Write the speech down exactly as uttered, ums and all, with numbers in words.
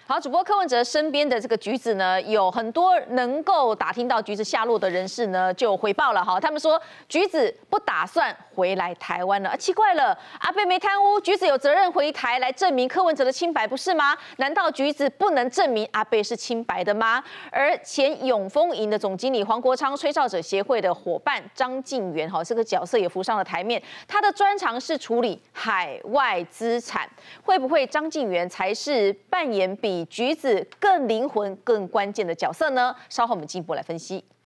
好，主播柯文哲身边的这个橘子呢，有很多能够打听到橘子下落的人士呢，就回报了哈。他们说橘子不打算回来台湾了，啊，奇怪了，阿贝没贪污，橘子有责任回台来证明柯文哲的清白，不是吗？难道橘子不能证明阿贝是清白的吗？而前永丰银的总经理黄国昌、吹哨者协会的伙伴张敬源，哈，这个角色也浮上了台面。他的专长是处理海外资产，会不会张敬源才是扮演比橘子更灵魂、更关键的角色呢？稍后我们进一步来分析。